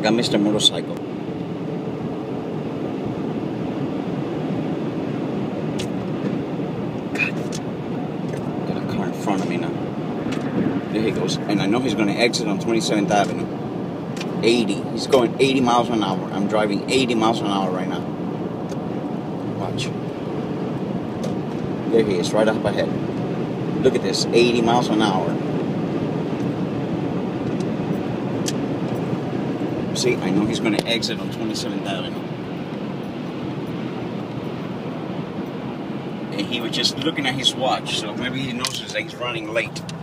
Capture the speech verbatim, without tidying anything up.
got Mister Motorcycle. God. Got a car in front of me now. There he goes. And I know he's going to exit on twenty-seventh Avenue. eighty. He's going eighty miles an hour. I'm driving eighty miles an hour right now. Watch. There he is, right up ahead. Look at this, eighty miles an hour. See, I know he's going to exit on twenty-seventh Avenue. And he was just looking at his watch, so maybe he knows that he's running late.